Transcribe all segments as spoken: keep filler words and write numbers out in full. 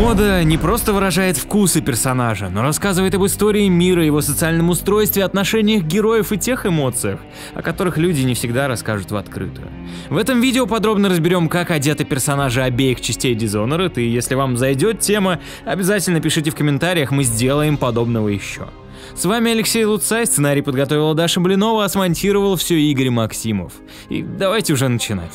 Мода не просто выражает вкусы персонажа, но рассказывает об истории мира, его социальном устройстве, отношениях героев и тех эмоциях, о которых люди не всегда расскажут в открытую. В этом видео подробно разберем, как одеты персонажи обеих частей Dishonored, и если вам зайдет тема, обязательно пишите в комментариях, мы сделаем подобного еще. С вами Алексей Луцай, сценарий подготовила Даша Блинова, а смонтировал все Игорь Максимов. И давайте уже начинать.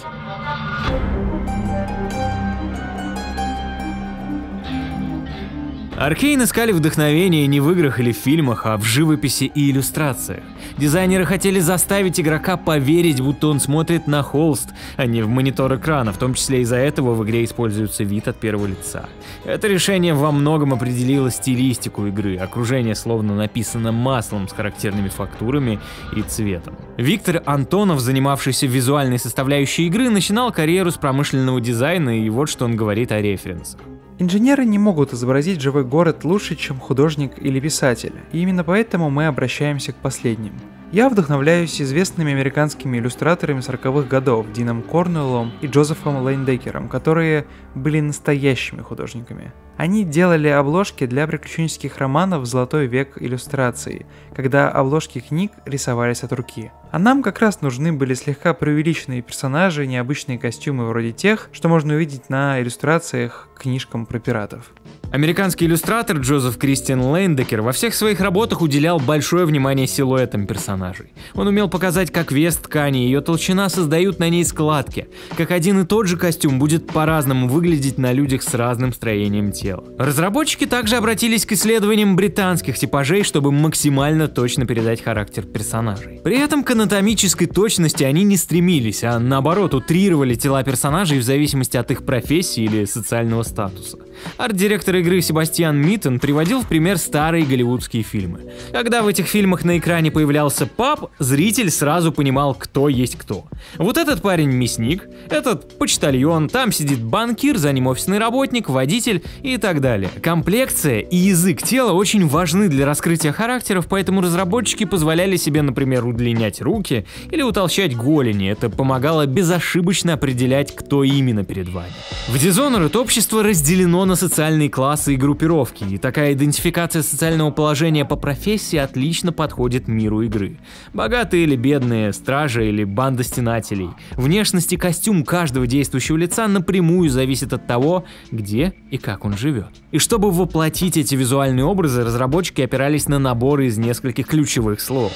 Arkane искали вдохновение не в играх или фильмах, а в живописи и иллюстрациях. Дизайнеры хотели заставить игрока поверить, будто он смотрит на холст, а не в монитор экрана, в том числе из-за этого в игре используется вид от первого лица. Это решение во многом определило стилистику игры, окружение словно написано маслом с характерными фактурами и цветом. Виктор Антонов, занимавшийся визуальной составляющей игры, начинал карьеру с промышленного дизайна, и вот что он говорит о референсах. Инженеры не могут изобразить живой город лучше, чем художник или писатель, и именно поэтому мы обращаемся к последним. Я вдохновляюсь известными американскими иллюстраторами сороковых годов Дином Корнуэллом и Джозефом Лейндекером, которые были настоящими художниками. Они делали обложки для приключенческих романов в золотой век иллюстрации, когда обложки книг рисовались от руки. А нам как раз нужны были слегка преувеличенные персонажи, необычные костюмы вроде тех, что можно увидеть на иллюстрациях к книжкам про пиратов. Американский иллюстратор Джозеф Кристиан Лейндекер во всех своих работах уделял большое внимание силуэтам персонажей. Он умел показать, как вес ткани и ее толщина создают на ней складки, как один и тот же костюм будет по-разному выглядеть на людях с разным строением тела. Разработчики также обратились к исследованиям британских типажей, чтобы максимально точно передать характер персонажей. При этом к анатомической точности они не стремились, а наоборот утрировали тела персонажей в зависимости от их профессии или социального статуса. Арт-директор игры Себастьян Миттен приводил в пример старые голливудские фильмы. Когда в этих фильмах на экране появлялся пап, зритель сразу понимал, кто есть кто. Вот этот парень мясник, этот почтальон, там сидит банкир, за ним офисный работник, водитель и так далее. Комплекция и язык тела очень важны для раскрытия характеров, поэтому разработчики позволяли себе, например, удлинять руки или утолщать голени. Это помогало безошибочно определять, кто именно перед вами. В Dishonored общество разделено на социальные классы и группировки, и такая идентификация социального положения по профессии отлично подходит миру игры. Богатые или бедные, стражи или банда стенателей. Внешность и костюм каждого действующего лица напрямую зависит от того, где и как он живет. И чтобы воплотить эти визуальные образы, разработчики опирались на наборы из нескольких ключевых слов.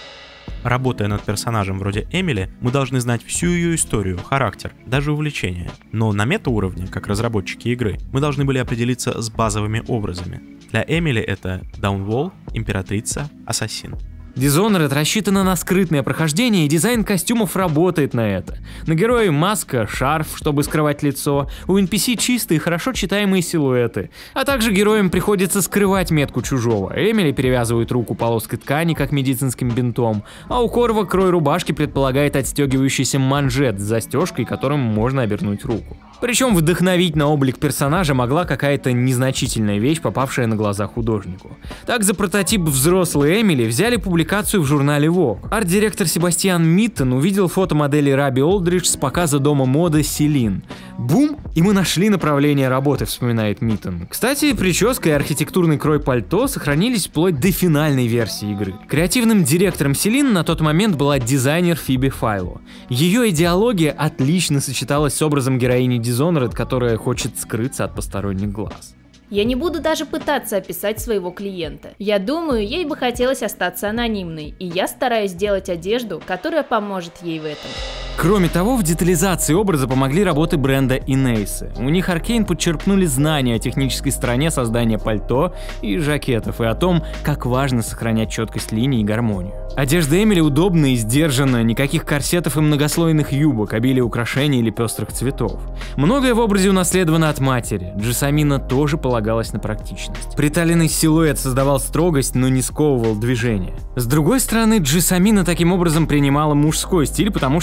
Работая над персонажем вроде Эмили, мы должны знать всю ее историю, характер, даже увлечения. Но на метауровне, как разработчики игры, мы должны были определиться с базовыми образами. Для Эмили это Даунволл, императрица, ассасин. Dishonored рассчитана на скрытное прохождение, и дизайн костюмов работает на это. На герое маска, шарф, чтобы скрывать лицо, у эн пи си чистые, хорошо читаемые силуэты. А также героям приходится скрывать метку чужого. Эмили перевязывает руку полоской ткани, как медицинским бинтом, а у Корва крой рубашки предполагает отстегивающийся манжет с застежкой, которым можно обернуть руку. Причем вдохновить на облик персонажа могла какая-то незначительная вещь, попавшая на глаза художнику. Так, за прототип взрослой Эмили взяли публикацию в журнале Vogue. Арт-директор Себастьян Миттен увидел фото модели Раби Олдридж с показа дома моды Селин. Бум! И мы нашли направление работы, вспоминает Миттен. Кстати, прическа и архитектурный крой пальто сохранились вплоть до финальной версии игры. Креативным директором Селин на тот момент была дизайнер Фиби Файло. Ее идеология отлично сочеталась с образом героини Dishonored, которая хочет скрыться от посторонних глаз. Я не буду даже пытаться описать своего клиента. Я думаю, ей бы хотелось остаться анонимной, и я стараюсь сделать одежду, которая поможет ей в этом. Кроме того, в детализации образа помогли работы бренда Инейсы. У них Arkane подчерпнули знания о технической стороне создания пальто и жакетов, и о том, как важно сохранять четкость линий и гармонию. Одежда Эмили удобна и сдержана, никаких корсетов и многослойных юбок, обилия украшений или пестрых цветов. Многое в образе унаследовано от матери. Джессамина тоже полагалась на практичность. Приталенный силуэт создавал строгость, но не сковывал движение. С другой стороны, Джессамина таким образом принимала мужской стиль, потому что он в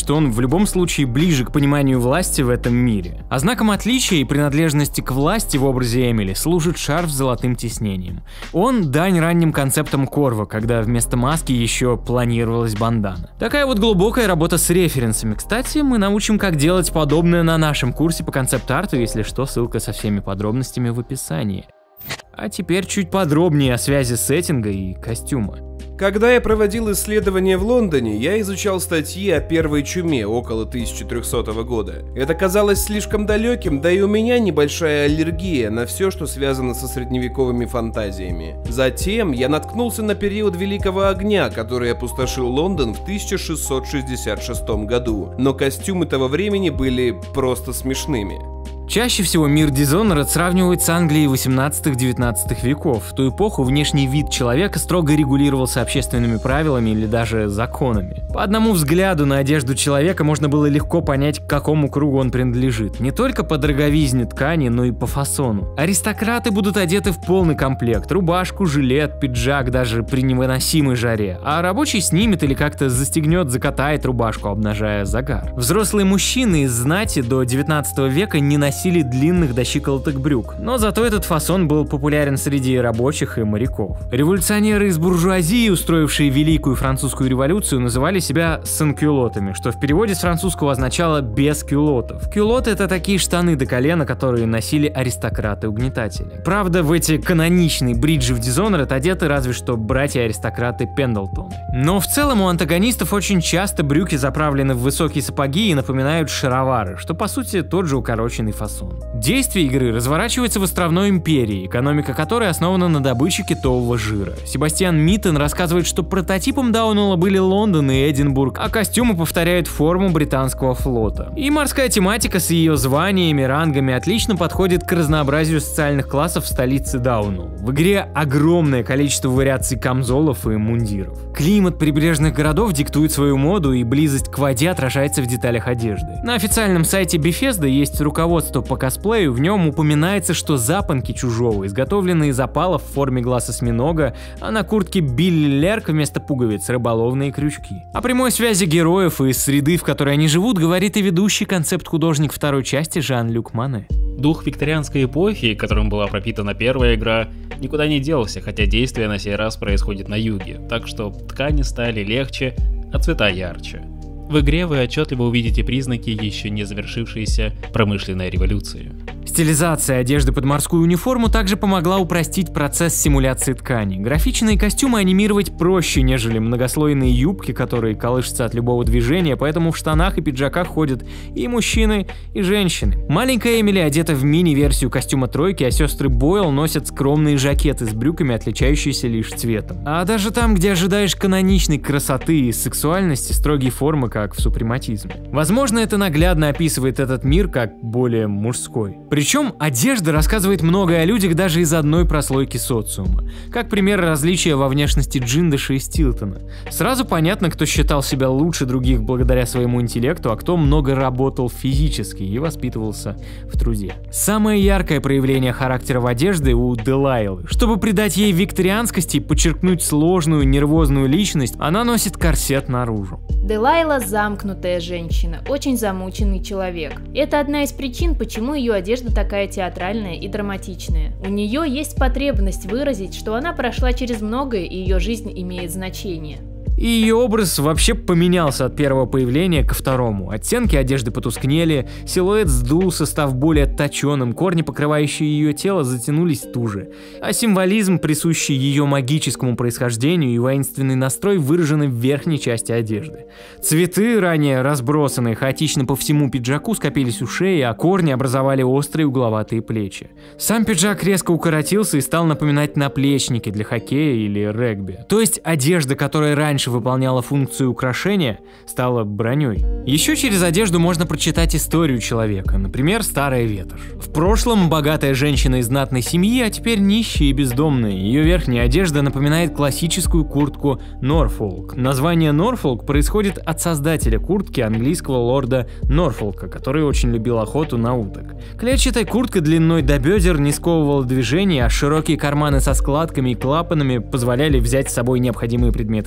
любом случае ближе к пониманию власти в этом мире. А знаком отличия и принадлежности к власти в образе Эмили служит шарф с золотым тиснением. Он дань ранним концептам Корво, когда вместо маски еще планировалась бандана. Такая вот глубокая работа с референсами. Кстати, мы научим, как делать подобное на нашем курсе по концепт-арту, если что, ссылка со всеми подробностями в описании. А теперь чуть подробнее о связи сеттинга и костюма. Когда я проводил исследования в Лондоне, я изучал статьи о первой чуме около тысяча трехсотого года. Это казалось слишком далеким, да и у меня небольшая аллергия на все, что связано со средневековыми фантазиями. Затем я наткнулся на период Великого Огня, который опустошил Лондон в тысяча шестьсот шестьдесят шестом году, но костюмы того времени были просто смешными. Чаще всего мир Dishonored сравнивают с Англией восемнадцатого-девятнадцатого веков. В ту эпоху внешний вид человека строго регулировался общественными правилами или даже законами. По одному взгляду на одежду человека можно было легко понять, к какому кругу он принадлежит. Не только по дороговизне ткани, но и по фасону. Аристократы будут одеты в полный комплект: рубашку, жилет, пиджак даже при невыносимой жаре. А рабочий снимет или как-то застегнет, закатает рубашку, обнажая загар. Взрослые мужчины из знати до девятнадцатого века не носили носили длинных до щиколоток брюк, но зато этот фасон был популярен среди рабочих и моряков. Революционеры из буржуазии, устроившие Великую Французскую революцию, называли себя санкюлотами, что в переводе с французского означало «без кюлотов». Кюлоты — это такие штаны до колена, которые носили аристократы-угнетатели. Правда, в эти каноничные бриджи в Dishonored одеты разве что братья-аристократы Пендлтоны. Но в целом у антагонистов очень часто брюки заправлены в высокие сапоги и напоминают шаровары, что по сути тот же укороченный фасон. Действие игры разворачивается в островной империи, экономика которой основана на добыче китового жира. Себастьян Миттен рассказывает, что прототипом Даунелла были Лондон и Эдинбург, а костюмы повторяют форму британского флота. И морская тематика с ее званиями, рангами отлично подходит к разнообразию социальных классов в столице Даунелл. В игре огромное количество вариаций камзолов и мундиров. Климат прибрежных городов диктует свою моду, и близость к воде отражается в деталях одежды. На официальном сайте Bethesda есть руководство по косплею, в нем упоминается, что запонки чужого изготовлены из опалов в форме глаз осьминога, а на куртке Билли Лерк вместо пуговиц рыболовные крючки. О прямой связи героев и среды, в которой они живут, говорит и ведущий концепт-художник второй части Жан-Люк Мане. Дух викторианской эпохи, которым была пропитана первая игра, никуда не делся, хотя действие на сей раз происходит на юге, так что ткани стали легче, а цвета ярче. В игре вы отчетливо увидите признаки еще не завершившейся промышленной революции. Стилизация одежды под морскую униформу также помогла упростить процесс симуляции ткани. Графичные костюмы анимировать проще, нежели многослойные юбки, которые колышутся от любого движения, поэтому в штанах и пиджаках ходят и мужчины, и женщины. Маленькая Эмили одета в мини-версию костюма тройки, а сестры Бойл носят скромные жакеты с брюками, отличающиеся лишь цветом. А даже там, где ожидаешь каноничной красоты и сексуальности, строгие формы, как в супрематизме. Возможно, это наглядно описывает этот мир как более мужской. Причем одежда рассказывает многое о людях даже из одной прослойки социума. Как пример различия во внешности Джиндыша и Стилтона. Сразу понятно, кто считал себя лучше других благодаря своему интеллекту, а кто много работал физически и воспитывался в труде. Самое яркое проявление характера в одежде у Делайлы. Чтобы придать ей викторианскости и подчеркнуть сложную нервозную личность, она носит корсет наружу. Делайла замкнутая женщина, очень замученный человек. Это одна из причин, почему ее одежда такая театральная и драматичная. У нее есть потребность выразить, что она прошла через многое и ее жизнь имеет значение. И ее образ вообще поменялся от первого появления ко второму. Оттенки одежды потускнели, силуэт сдулся, став более точеным, корни, покрывающие ее тело, затянулись туже. А символизм, присущий ее магическому происхождению, и воинственный настрой выражены в верхней части одежды. Цветы, ранее разбросанные хаотично по всему пиджаку, скопились у шеи, а корни образовали острые угловатые плечи. Сам пиджак резко укоротился и стал напоминать наплечники для хоккея или регби. То есть одежда, которая раньше выполняла функцию украшения, стала броней. Еще через одежду можно прочитать историю человека, например, старая ветошь. В прошлом богатая женщина из знатной семьи, а теперь нищая и бездомная. Ее верхняя одежда напоминает классическую куртку Норфолк. Название Норфолк происходит от создателя куртки, английского лорда Норфолка, который очень любил охоту на уток. Клетчатая куртка длиной до бедер не сковывала движения, а широкие карманы со складками и клапанами позволяли взять с собой необходимые предметы для охоты.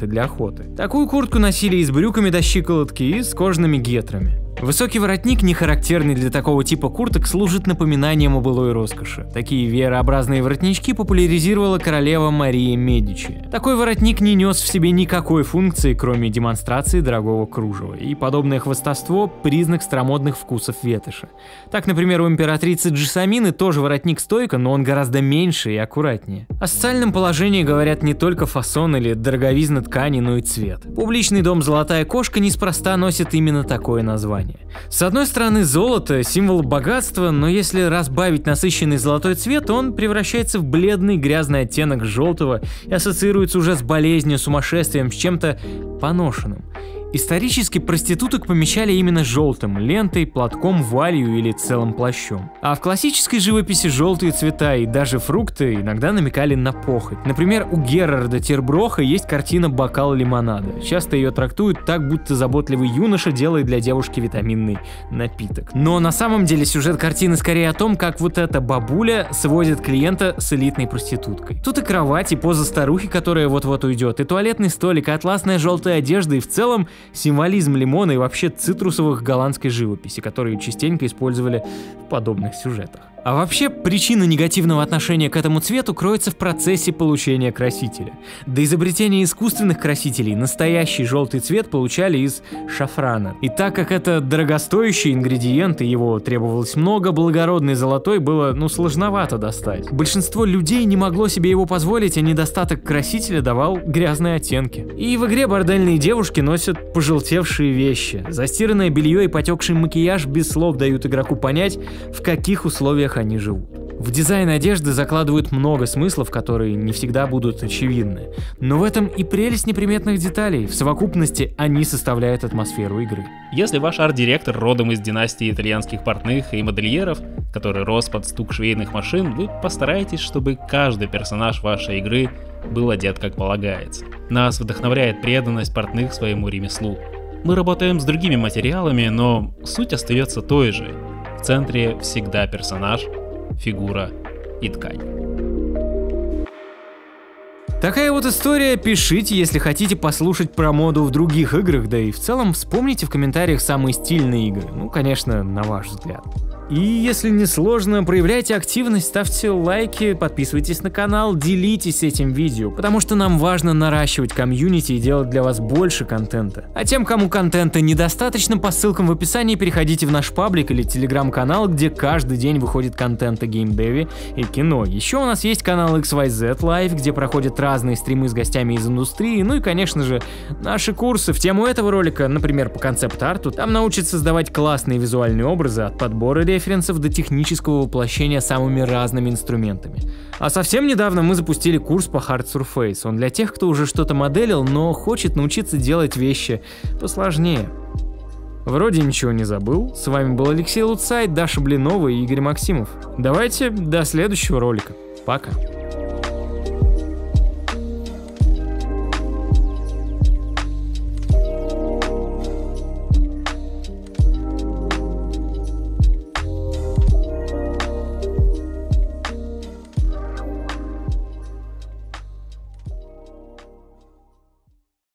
работы. Такую куртку носили и с брюками до щиколотки, и с кожаными гетрами. Высокий воротник, не характерный для такого типа курток, служит напоминанием о былой роскоши. Такие веерообразные воротнички популяризировала королева Мария Медичи. Такой воротник не нес в себе никакой функции, кроме демонстрации дорогого кружева, и подобное хвастовство – признак старомодных вкусов ветыша. Так, например, у императрицы Джессамины тоже воротник-стойка, но он гораздо меньше и аккуратнее. О социальном положении говорят не только фасон или дороговизна ткани, но и цвет. Публичный дом «Золотая кошка» неспроста носит именно такое название. С одной стороны, золото – символ богатства, но если разбавить насыщенный золотой цвет, он превращается в бледный грязный оттенок желтого и ассоциируется уже с болезнью, сумасшествием, с чем-то поношенным. Исторически проституток помещали именно желтым – лентой, платком, вуалью или целым плащом. А в классической живописи желтые цвета и даже фрукты иногда намекали на похоть. Например, у Герарда Терброха есть картина «Бокал лимонада». Часто ее трактуют так, будто заботливый юноша делает для девушки витаминный напиток. Но на самом деле сюжет картины скорее о том, как вот эта бабуля сводит клиента с элитной проституткой. Тут и кровать, и поза старухи, которая вот-вот уйдет, и туалетный столик, и атласная желтая одежда, и в целом символизм лимона и вообще цитрусовых голландской живописи, которые частенько использовали в подобных сюжетах. А вообще, причина негативного отношения к этому цвету кроется в процессе получения красителя. До изобретения искусственных красителей настоящий желтый цвет получали из шафрана. И так как это дорогостоящий ингредиент, и его требовалось много, благородный золотой было, ну, сложновато достать. Большинство людей не могло себе его позволить, а недостаток красителя давал грязные оттенки. И в игре бордельные девушки носят пожелтевшие вещи. Застиранное белье и потекший макияж без слов дают игроку понять, в каких условиях они живут. В дизайн одежды закладывают много смыслов, которые не всегда будут очевидны. Но в этом и прелесть неприметных деталей. В совокупности они составляют атмосферу игры. Если ваш арт-директор родом из династии итальянских портных и модельеров, который рос под стук швейных машин, вы постараетесь, чтобы каждый персонаж вашей игры был одет как полагается. Нас вдохновляет преданность портных своему ремеслу. Мы работаем с другими материалами, но суть остается той же. В центре всегда персонаж, фигура и ткань. Такая вот история. Пишите, если хотите послушать про моду в других играх, да и в целом вспомните в комментариях самые стильные игры. Ну, конечно, на ваш взгляд. И если не сложно, проявляйте активность, ставьте лайки, подписывайтесь на канал, делитесь этим видео, потому что нам важно наращивать комьюнити и делать для вас больше контента. А тем, кому контента недостаточно, по ссылкам в описании переходите в наш паблик или телеграм-канал, где каждый день выходит контент о геймдеве и кино. Еще у нас есть канал икс вай зет Live, где проходят разные стримы с гостями из индустрии, ну и, конечно же, наши курсы в тему этого ролика, например, по концепт-арту. Там научат создавать классные визуальные образы от подбора референсов до технического воплощения самыми разными инструментами. А совсем недавно мы запустили курс по Hard Surface. Он для тех, кто уже что-то моделил, но хочет научиться делать вещи посложнее. Вроде ничего не забыл. С вами был Алексей Лутсайд, Даша Блинова и Игорь Максимов. Давайте до следующего ролика. Пока.